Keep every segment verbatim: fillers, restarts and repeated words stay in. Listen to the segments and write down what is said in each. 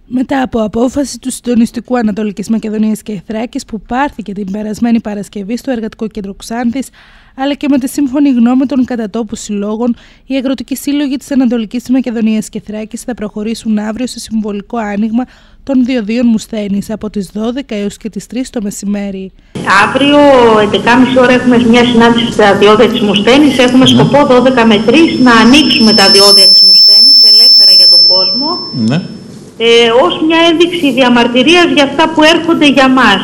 Μετά από απόφαση του Συντονιστικού Ανατολικής Μακεδονίας και Θράκης που πάρθηκε την περασμένη Παρασκευή στο Εργατικό Κέντρο Ξάνθης, αλλά και με τη σύμφωνη γνώμη των κατατόπου συλλόγων, οι αγροτικοί σύλλογοι της Ανατολικής Μακεδονίας και Θράκης θα προχωρήσουν αύριο σε συμβολικό άνοιγμα των διοδίων Μουσθένης από τις δώδεκα έως και τις τρεις το μεσημέρι. Αύριο, έντεκα και μισή ώρα, έχουμε μια συνάντηση στα διόδια της Μουσθένης. Έχουμε ναι. σκοπό δώδεκα με τρεις να ανοίξουμε τα διόδια της Μουσθένης ελεύθερα για τον κόσμο. Ναι. Ε, ως μια ένδειξη διαμαρτυρίας για αυτά που έρχονται για μας.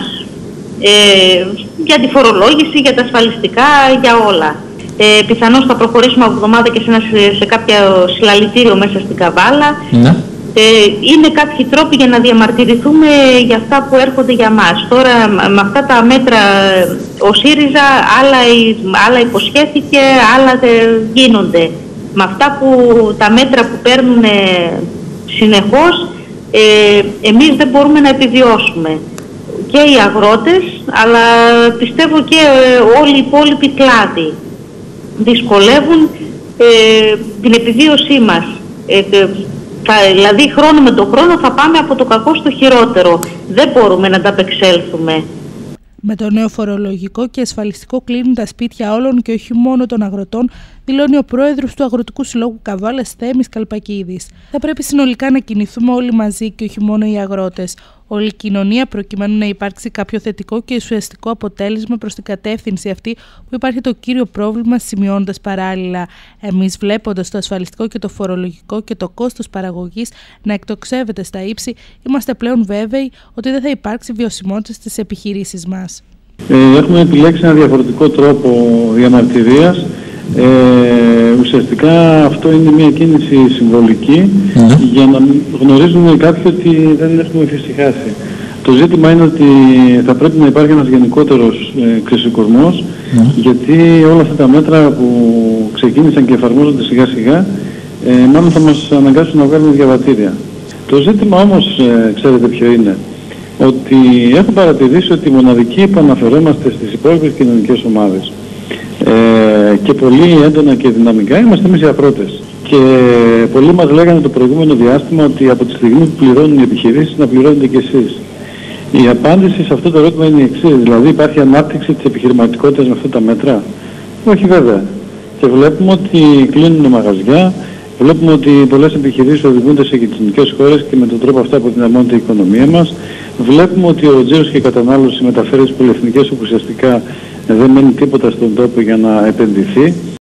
Ε, για τη φορολόγηση, για τα ασφαλιστικά, για όλα. Ε, πιθανώς θα προχωρήσουμε από εβδομάδα και σε, ένα, σε κάποιο συλλαλητήριο μέσα στην Καβάλα. Ναι. Ε, είναι κάποιοι τρόποι για να διαμαρτυρηθούμε για αυτά που έρχονται για μας. Τώρα με αυτά τα μέτρα ο ΣΥΡΙΖΑ άλλα, άλλα υποσχέθηκε, άλλα δεν γίνονται. Με αυτά που τα μέτρα που παίρνουν συνεχώς, ε, εμείς δεν μπορούμε να επιβιώσουμε. Και οι αγρότες, αλλά πιστεύω και ε, όλοι οι υπόλοιποι κλάδοι δυσκολεύουν ε, την επιβίωσή μας. Ε, θα, δηλαδή χρόνο με το χρόνο θα πάμε από το κακό στο χειρότερο. Δεν μπορούμε να τα απεξέλθουμε. Με το νέο φορολογικό και ασφαλιστικό κλείνουν τα σπίτια όλων και όχι μόνο των αγροτών, δηλώνει ο πρόεδρος του Αγροτικού Συλλόγου Καβάλας, Θέμης Καλπακίδης. Θα πρέπει συνολικά να κινηθούμε όλοι μαζί και όχι μόνο οι αγρότες. Όλη η κοινωνία, προκειμένου να υπάρξει κάποιο θετικό και ουσιαστικό αποτέλεσμα προς την κατεύθυνση αυτή που υπάρχει το κύριο πρόβλημα, σημειώνοντας παράλληλα. Εμείς, βλέποντας το ασφαλιστικό και το φορολογικό και το κόστος παραγωγής να εκτοξεύεται στα ύψη, είμαστε πλέον βέβαιοι ότι δεν θα υπάρξει βιωσιμότητα στις επιχειρήσεις μας. Ε, έχουμε επιλέξει ένα διαφορετικό τρόπο διαμαρτυρίας. Ε, ουσιαστικά αυτό είναι μια κίνηση συμβολική mm-hmm. για να γνωρίζουμε κάποιοι ότι δεν έχουμε εφησυχάσει. Το ζήτημα είναι ότι θα πρέπει να υπάρχει ένας γενικότερος ε, ξεσηκωσμός mm-hmm. γιατί όλα αυτά τα μέτρα που ξεκίνησαν και εφαρμόζονται σιγά σιγά ε, μάλλον θα μας αναγκάσουν να βγάλουμε διαβατήρια. Το ζήτημα όμως, ε, ξέρετε ποιο είναι, ότι έχω παρατηρήσει ότι οι μοναδικοί που αναφερόμαστε στις υπόλοιπες κοινωνικές ομάδες Ε, και πολύ έντονα και δυναμικά είμαστε εμείς οι αγρότες. Και πολλοί μας λέγανε το προηγούμενο διάστημα ότι από τη στιγμή που πληρώνουν οι επιχειρήσεις να πληρώνετε και εσείς. Η απάντηση σε αυτό το ερώτημα είναι η εξής, δηλαδή υπάρχει ανάπτυξη της επιχειρηματικότητας με αυτά τα μέτρα? Όχι βέβαια. Και βλέπουμε ότι κλείνουν μαγαζιά, βλέπουμε ότι πολλές επιχειρήσεις οδηγούνται σε γειτονικές χώρες και με τον τρόπο αυτό αποδυναμώνεται η οικονομία μας. Βλέπουμε ότι ο τζίρος και η κατανάλωση μεταφέρει στις πολυεθνικές όπου ουσιαστικά δεν μένει τίποτα στον τόπο για να επενδυθεί.